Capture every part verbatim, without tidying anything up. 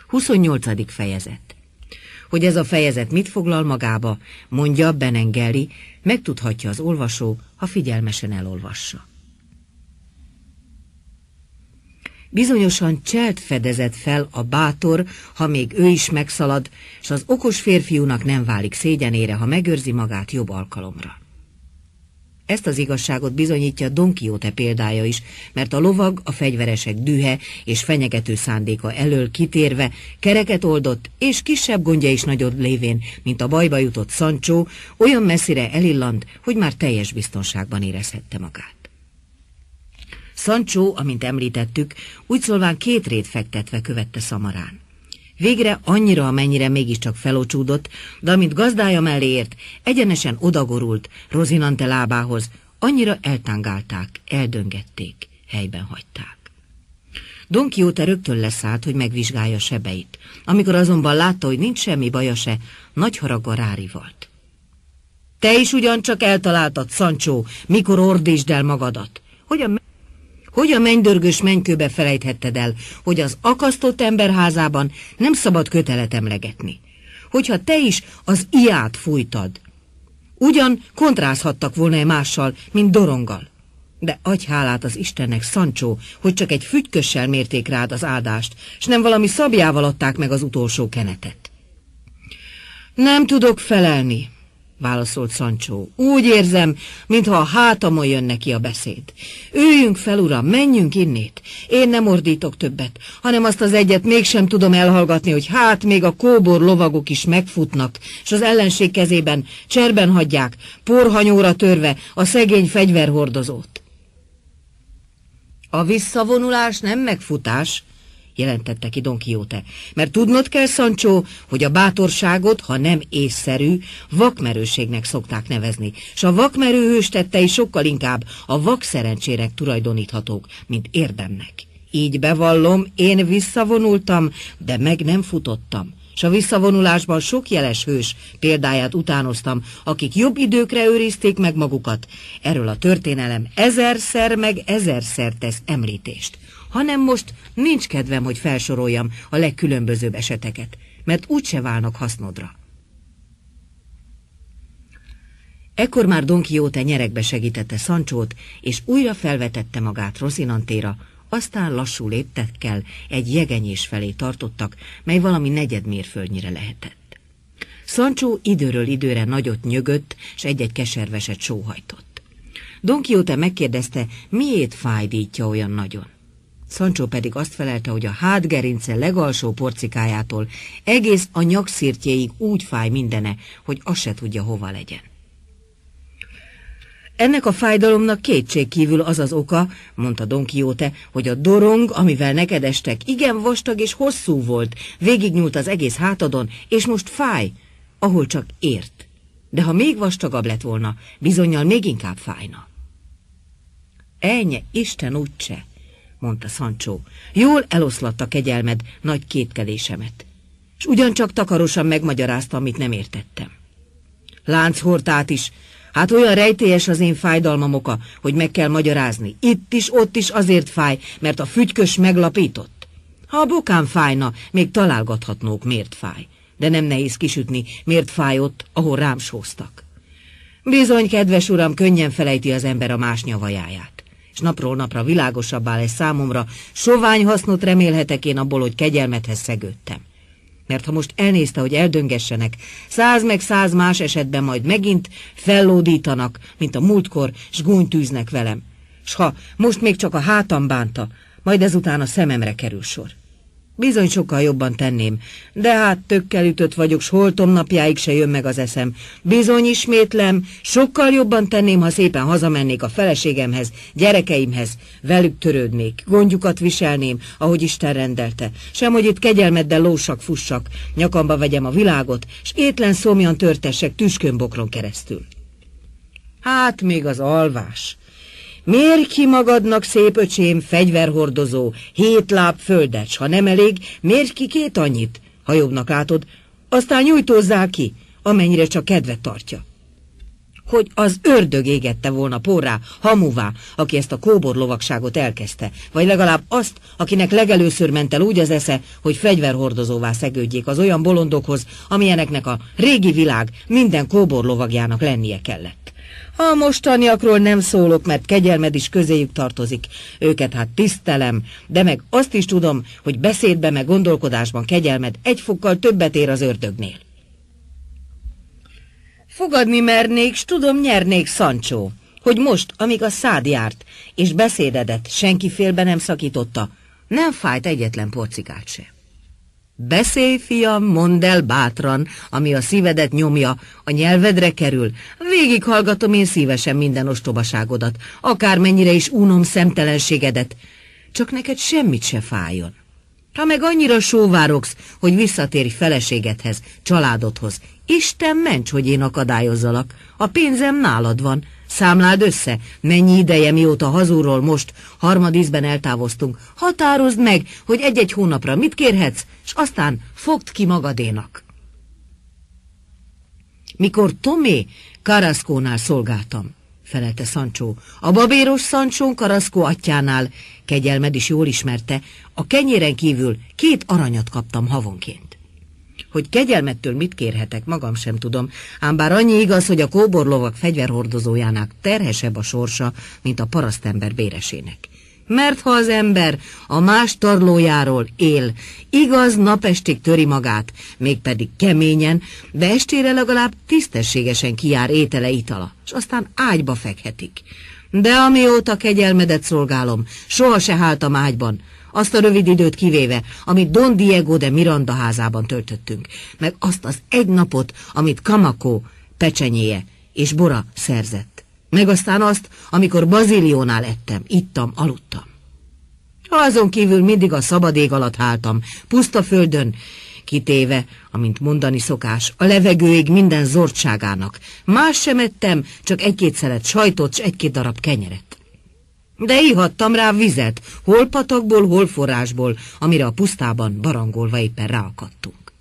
huszonnyolcadik fejezet. Hogy ez a fejezet mit foglal magába, mondja Benengeli, megtudhatja az olvasó, ha figyelmesen elolvassa. Bizonyosan cselt fedezett fel a bátor, ha még ő is megszalad, s az okos férfiúnak nem válik szégyenére, ha megőrzi magát jobb alkalomra. Ezt az igazságot bizonyítja Don Quixote példája is, mert a lovag a fegyveresek dühe és fenyegető szándéka elől kitérve kereket oldott, és kisebb gondja is nagyobb lévén, mint a bajba jutott Sancho, olyan messzire elillant, hogy már teljes biztonságban érezhette magát. Sancho, amint említettük, úgy szólván két rét fektetve követte Szamarán. Végre annyira, amennyire mégiscsak felocsúdott, de amint gazdája mellé ért, egyenesen odagorult Rozinante lábához, annyira eltángálták, eldöngették, helyben hagyták. Don Quixote rögtön leszállt, hogy megvizsgálja sebeit. Amikor azonban látta, hogy nincs semmi baja se, nagy haraggal rárivalt. Te is ugyancsak eltaláltad, Sancho, mikor ordítsd el magadat. Hogy a Hogy a mennydörgős mennykőbe felejthetted el, hogy az akasztott ember házában nem szabad kötelet emlegetni? Hogyha te is az iát fújtad, ugyan kontrázhattak volna-e mással, mint doronggal. De adj hálát az Istennek, Sancho, hogy csak egy fügykössel mérték rád az áldást, s nem valami szabjával adták meg az utolsó kenetet. Nem tudok felelni, válaszolt Sancho. Úgy érzem, mintha a hátamon jön neki a beszéd. Üljünk fel, uram, menjünk innét. Én nem ordítok többet, hanem azt az egyet mégsem tudom elhallgatni, hogy hát még a kóbor lovagok is megfutnak, és az ellenség kezében cserben hagyják, porhanyóra törve a szegény fegyverhordozót. A visszavonulás nem megfutás, jelentette ki Don Quixote, mert tudnod kell, Sancho, hogy a bátorságot, ha nem észszerű, vakmerőségnek szokták nevezni, s a vakmerő hőstettei sokkal inkább a vak szerencsének tulajdoníthatók, mint érdemnek. Így bevallom, én visszavonultam, de meg nem futottam, s a visszavonulásban sok jeles hős példáját utánoztam, akik jobb időkre őrizték meg magukat. Erről a történelem ezerszer meg ezerszer tesz említést. Hanem most nincs kedvem, hogy felsoroljam a legkülönbözőbb eseteket, mert úgyse válnak hasznodra. Ekkor már Don Quixote nyeregbe segítette Sanchót, és újra felvetette magát Rozinantéra, aztán lassú léptekkel egy jegenyés felé tartottak, mely valami negyed mérföldnyire lehetett. Sancho időről időre nagyot nyögött, s egy-egy keserveset sóhajtott. Don Quixote megkérdezte, miért fájdítja olyan nagyon. Sancho pedig azt felelte, hogy a hátgerince legalsó porcikájától egész a nyakszirtjéig úgy fáj mindene, hogy azt se tudja, hova legyen. Ennek a fájdalomnak kétségkívül az az oka, mondta Don Quixote, hogy a dorong, amivel neked estek, igen vastag és hosszú volt, végignyúlt az egész hátadon, és most fáj, ahol csak ért. De ha még vastagabb lett volna, bizonnyal még inkább fájna. Ennyi, Isten úgyse, mondta Sancho. Jól eloszlatta kegyelmed nagy kétkedésemet, s ugyancsak takarosan megmagyarázta, amit nem értettem. Lánchortát is, hát olyan rejtélyes az én fájdalmam oka, hogy meg kell magyarázni. Itt is, ott is azért fáj, mert a fügykös meglapított. Ha a bokám fájna, még találgathatnók, miért fáj, de nem nehéz kisütni, miért fáj ott, ahol rám sóztak. Bizony, kedves uram, könnyen felejti az ember a más nyavajáját, és napról napra világosabbá lesz számomra, sovány hasznot remélhetek én abból, hogy kegyelmethez szegődtem. Mert ha most elnézte, hogy eldöngessenek, száz meg száz más esetben majd megint fellódítanak, mint a múltkor, s gúnytűznek velem. S ha most még csak a hátam bánta, majd ezután a szememre kerül sor. Bizony sokkal jobban tenném, de hát tökkel ütött vagyok, s holtom napjáig se jön meg az eszem. Bizony ismétlem, sokkal jobban tenném, ha szépen hazamennék a feleségemhez, gyerekeimhez, velük törődnék, gondjukat viselném, ahogy Isten rendelte, sem hogy itt kegyelmeddel lósak fussak, nyakamba vegyem a világot, s étlen szomjan törtessek tüskönbokron keresztül. Hát még az alvás. Mérj ki magadnak, szép öcsém, fegyverhordozó, hét láb földet, s ha nem elég, mérj ki két annyit, ha jobbnak látod, aztán nyújtózzál ki, amennyire csak kedvet tartja. hogy az ördög égette volna porrá, hamuvá, aki ezt a kóborlovagságot elkezdte, vagy legalább azt, akinek legelőször ment el úgy az esze, hogy fegyverhordozóvá szegődjék az olyan bolondokhoz, amilyeneknek a régi világ minden kóborlovagjának lennie kellett. A mostaniakról nem szólok, mert kegyelmed is közéjük tartozik. Őket hát tisztelem, de meg azt is tudom, hogy beszédben meg gondolkodásban kegyelmed egy fokkal többet ér az ördögnél. Fogadni mernék, s tudom nyernék, Sancho, hogy most, amíg a szád járt, és beszédedet senki félbe nem szakította, nem fájt egyetlen porcikát se. Beszélj, fiam, mondd el bátran, ami a szívedet nyomja, a nyelvedre kerül. Végighallgatom én szívesen minden ostobaságodat, akármennyire is unom szemtelenségedet, csak neked semmit se fájjon. Ha meg annyira sóvárogsz, hogy visszatérj feleségedhez, családodhoz, Isten ments, hogy én akadályozzalak. A pénzem nálad van. Számláld össze, mennyi ideje, mióta hazúról most, harmadízben eltávoztunk. Határozd meg, hogy egy-egy hónapra mit kérhetsz, s aztán fogd ki magadénak. Mikor Tomé Carrascónál szolgáltam, felelte Sancho, a babéros Sancho Carrasco atyánál, kegyelmed is jól ismerte, a kenyéren kívül két aranyat kaptam havonként. Hogy kegyelmettől mit kérhetek, magam sem tudom, ám bár annyi igaz, hogy a kóborlovak fegyverhordozójának terhesebb a sorsa, mint a parasztember béresének. Mert ha az ember a más tarlójáról él, igaz, napestig töri magát, mégpedig keményen, de estére legalább tisztességesen kijár étele, itala, és aztán ágyba fekhetik. De amióta kegyelmedet szolgálom, soha se háltam ágyban, azt a rövid időt kivéve, amit Don Diego de Miranda házában töltöttünk, meg azt az egy napot, amit Camaco pecsenyéje és bora szerzett, meg aztán azt, amikor Baziliónál ettem, ittam, aludtam. Azon kívül mindig a szabad ég alatt háltam, puszta földön, kitéve, amint mondani szokás, a levegőig minden zordságának. Más sem ettem, csak egy-két szelet sajtot, s egy-két darab kenyeret. De ihattam rá vizet, hol patakból, hol forrásból, amire a pusztában barangolva éppen ráakadtunk.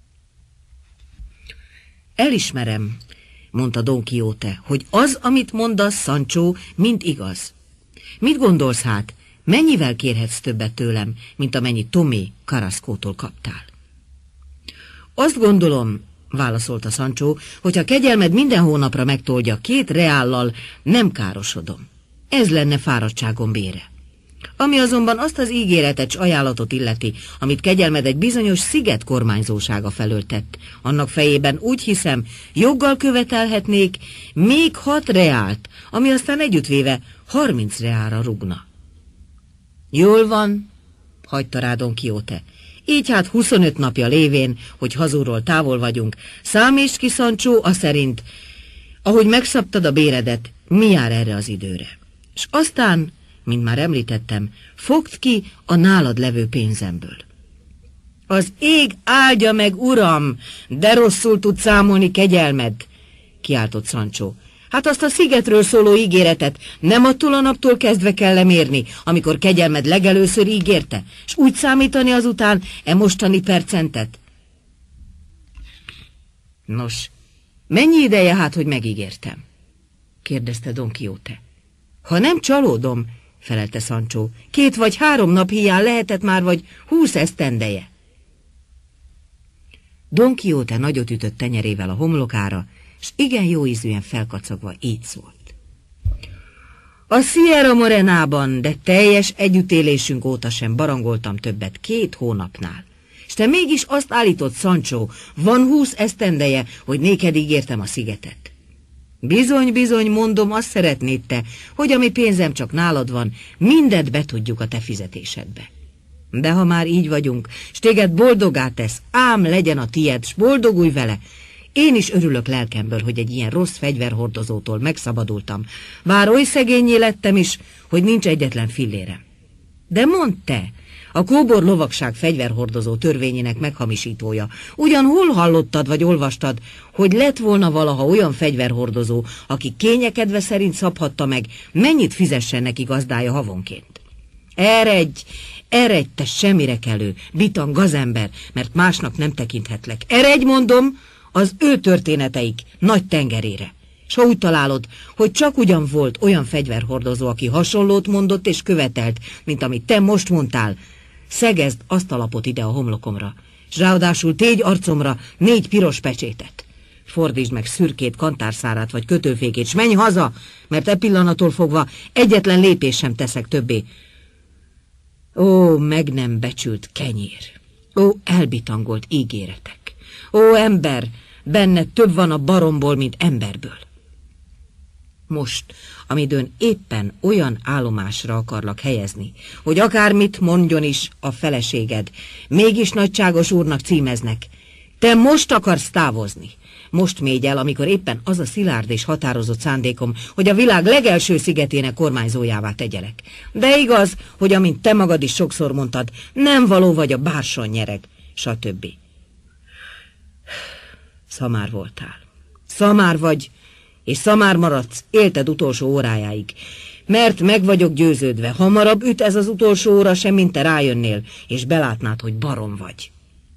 Elismerem, mondta Don Quixote, hogy az, amit mondasz, Sancho, mind igaz. Mit gondolsz hát, mennyivel kérhetsz többet tőlem, mint amennyi Tomé Carrascótól kaptál? Azt gondolom, válaszolta Sancho, hogy ha kegyelmed minden hónapra megtoldja két reállal, nem károsodom. Ez lenne fáradtságom bére. Ami azonban azt az ígéretet s ajánlatot illeti, amit kegyelmed egy bizonyos sziget kormányzósága felől tett, annak fejében úgy hiszem, joggal követelhetnék még hat reált, ami aztán együttvéve harminc reálra rugna. Jól van, hagyta rá Don Quixote. Így hát huszonöt napja lévén, hogy hazúról távol vagyunk, számítsd ki, Sancho, a szerint, ahogy megszabtad a béredet, mi jár erre az időre. És aztán, mint már említettem, fogd ki a nálad levő pénzemből. Az ég áldja meg, uram, de rosszul tud számolni kegyelmed, kiáltott Sancho. Hát azt a szigetről szóló ígéretet nem attól a naptól kezdve kell lemérni, amikor kegyelmed legelőször ígérte, és úgy számítani azután e mostani percentet. Nos, mennyi ideje hát, hogy megígértem? kérdezte Don Quixote. Ha nem csalódom, felelte Sancho, két vagy három nap hiány lehetett már, vagy húsz esztendeje. Don Quixote nagyot ütött tenyerével a homlokára, s igen jó ízűen felkacagva így szólt. A Sierra Morenában, de teljes együttélésünk óta sem barangoltam többet két hónapnál. S te mégis azt állított, Sancho, van húsz esztendeje, hogy néked ígértem a szigetet. Bizony, bizony, mondom, azt szeretnéd te, hogy ami pénzem csak nálad van, mindet betudjuk a te fizetésedbe. De ha már így vagyunk, s téged boldogá tesz, ám legyen a tied, s boldogulj vele, én is örülök lelkemből, hogy egy ilyen rossz fegyverhordozótól megszabadultam, bár oly szegényé lettem is, hogy nincs egyetlen fillérem. De mondd te, a kóbor lovagság fegyverhordozó törvényének meghamisítója, ugyan hol hallottad vagy olvastad, hogy lett volna valaha olyan fegyverhordozó, aki kényekedve szerint szabhatta meg, mennyit fizessen neki gazdája havonként? Eredj, eredj, te semmire kelő, bitang gazember, mert másnak nem tekinthetlek. Eredj, mondom, az ő történeteik nagy tengerére. S ha úgy találod, hogy csak ugyan volt olyan fegyverhordozó, aki hasonlót mondott és követelt, mint amit te most mondtál, szegezd azt a lapot ide a homlokomra, s ráadásul tégy arcomra négy piros pecsétet. Fordítsd meg szürkét, kantárszárát vagy kötőfékét, s menj haza, mert e pillanattól fogva egyetlen lépés sem teszek többé. Ó, meg nem becsült kenyér! Ó, elbitangolt ígéretek! Ó, ember, benne több van a baromból, mint emberből. Most, amidőn éppen olyan állomásra akarlak helyezni, hogy akármit mondjon is a feleséged, mégis nagyságos úrnak címeznek, te most akarsz távozni. Most mégy el, amikor éppen az a szilárd és határozott szándékom, hogy a világ legelső szigetének kormányzójává tegyelek. De igaz, hogy amint te magad is sokszor mondtad, nem való vagy a bárson nyereg, stb. Szamár voltál. Szamár vagy, és szamár maradsz, élted utolsó órájáig. Mert meg vagyok győződve, hamarabb üt ez az utolsó óra sem, mint te rájönnél, és belátnád, hogy barom vagy.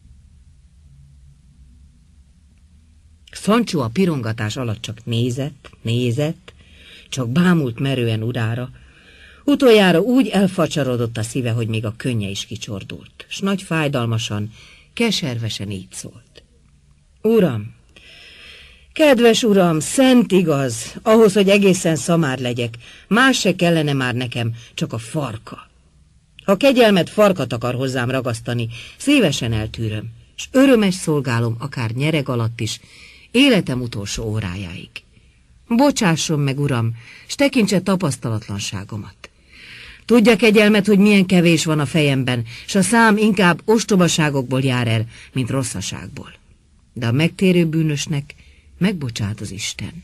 Sancho a pirongatás alatt csak nézett, nézett, csak bámult merően urára. Utoljára úgy elfacsarodott a szíve, hogy még a könnye is kicsordult, s nagy fájdalmasan, keservesen így szólt. Uram, kedves uram, szent igaz, ahhoz, hogy egészen szamár legyek, más se kellene már nekem, csak a farka. Ha kegyelmet farkat akar hozzám ragasztani, szívesen eltűröm, s örömes szolgálom akár nyereg alatt is, életem utolsó órájáig. Bocsásson meg, uram, s tekintse tapasztalatlanságomat. Tudja kegyelmet, hogy milyen kevés van a fejemben, s a szám inkább ostobaságokból jár el, mint rosszaságból. De a megtérő bűnösnek megbocsát az Isten.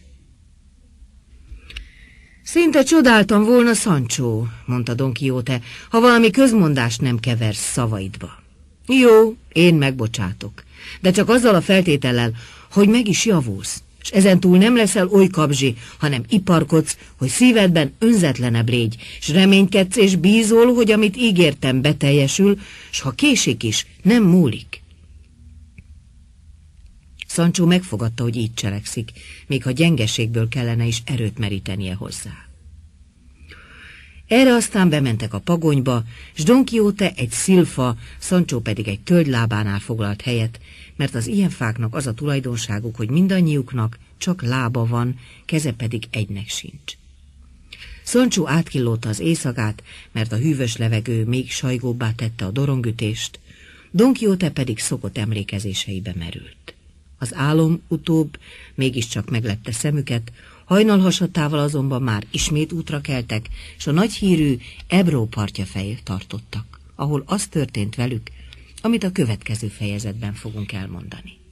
Szinte csodáltam volna, Sancho, mondta Don Quixote, ha valami közmondást nem keversz szavaidba. Jó, én megbocsátok, de csak azzal a feltétellel, hogy meg is javulsz, és ezentúl nem leszel oly kabzsi, hanem iparkodsz, hogy szívedben önzetlenebb légy, s reménykedsz és bízol, hogy amit ígértem beteljesül, s ha késik is, nem múlik. Sancho megfogadta, hogy így cselekszik, még ha gyengeségből kellene is erőt merítenie hozzá. Erre aztán bementek a pagonyba, s Don Quixote egy szilfa, Sancho pedig egy tölgylábánál foglalt helyet, mert az ilyen fáknak az a tulajdonságuk, hogy mindannyiuknak csak lába van, keze pedig egynek sincs. Sancho átkillódta az éjszakát, mert a hűvös levegő még sajgóbbá tette a dorongütést, Don Quixote pedig szokott emlékezéseibe merült. Az álom utóbb mégiscsak meglepte szemüket, hajnalhasadtával azonban már ismét útra keltek, s a nagy hírű Ebro partja felé tartottak, ahol az történt velük, amit a következő fejezetben fogunk elmondani.